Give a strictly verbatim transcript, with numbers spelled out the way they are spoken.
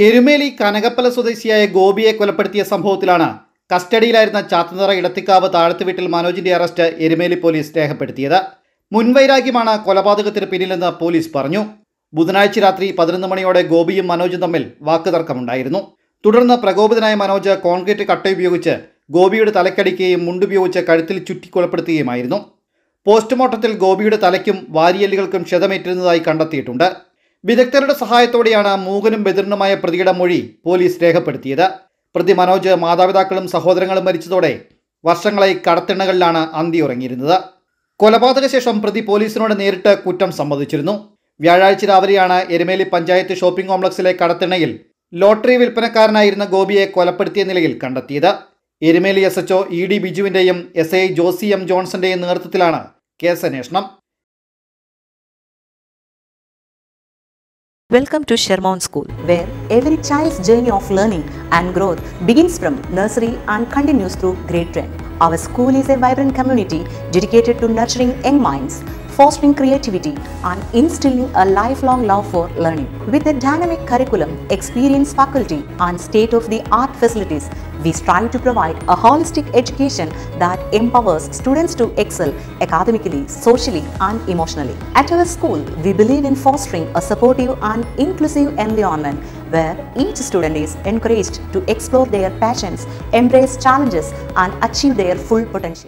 എരുമേലി കനകപ്പല സ്വദേശിയായ ഗോപിയെ കൊലപ്പെടുത്തിയ സംഭവത്തിലാണ് കസ്റ്റഡിയിലായിരുന്ന ചാത്തനിറ ഇടത്തിക്കാവ് താഴത്ത് വീട്ടിൽ മനോജിന്റെ അറസ്റ്റ് എരുമേലി പോലീസ് രേഖപ്പെടുത്തിയത്. മുൻവൈരാഗ്യമാണ് കൊലപാതകത്തിന് പിന്നിലെന്ന് പോലീസ് പറഞ്ഞു. ബുധനാഴ്ച രാത്രി പതിനൊന്ന് മണിയോടെ ഗോപിയും മനോജും തമ്മിൽ വാക്കുതർക്കമുണ്ടായിരുന്നു. തുടർന്ന് പ്രകോപിതനായ മനോജ് കോൺക്രീറ്റ് കട്ട ഉപയോഗിച്ച് ഗോപിയുടെ തലക്കടിക്കുകയും മുണ്ടുപയോഗിച്ച് കഴുത്തിൽ ചുറ്റി കൊലപ്പെടുത്തുകയുമായിരുന്നു. പോസ്റ്റ്മോർട്ടത്തിൽ ഗോപിയുടെ തലയ്ക്കും വാരിയെല്ലുകൾക്കും ക്ഷതമേറ്റിരുന്നതായി കണ്ടെത്തിയിട്ടുണ്ട്. വിദഗ്ധരുടെ സഹായത്തോടെയാണ് മൂകനും ബദിരനുമായ പ്രതിയുടെ മൊഴി പോലീസ് രേഖപ്പെടുത്തിയത്. പ്രതി മനോജ് മാതാപിതാക്കളും സഹോദരങ്ങളും മരിച്ചതോടെ വർഷങ്ങളായി കടത്തിണ്ണകളിലാണ് അന്തിയുറങ്ങിയിരുന്നത്. കൊലപാതക ശേഷം പ്രതി പോലീസിനോട് നേരിട്ട് കുറ്റം സമ്മതിച്ചിരുന്നു. വ്യാഴാഴ്ച രാവിലെയാണ് എരുമേലി പഞ്ചായത്ത് ഷോപ്പിംഗ് കോംപ്ലക്സിലെ കടത്തിണ്ണയിൽ ലോട്ടറി വിൽപ്പനക്കാരനായിരുന്ന ഗോപിയെ കൊലപ്പെടുത്തിയ നിലയിൽ കണ്ടെത്തിയത്. Erumeli S H O E D ബിജുവിൻ്റെയും എസ് ഐ ജോസി എം ജോൺസന്റെയും നേതൃത്വത്തിലാണ് കേസന്വേഷണം. Welcome to Sherman School, where every child's journey of learning and growth begins from nursery and continues through grade ten. Our school is a vibrant community dedicated to nurturing young minds, fostering creativity and instilling a lifelong love for learning. With a dynamic curriculum, experienced faculty and state-of-the-art facilities, we strive to provide a holistic education that empowers students to excel academically, socially and emotionally. At our school, we believe in fostering a supportive and inclusive environment where each student is encouraged to explore their passions, embrace challenges and achieve their full potential.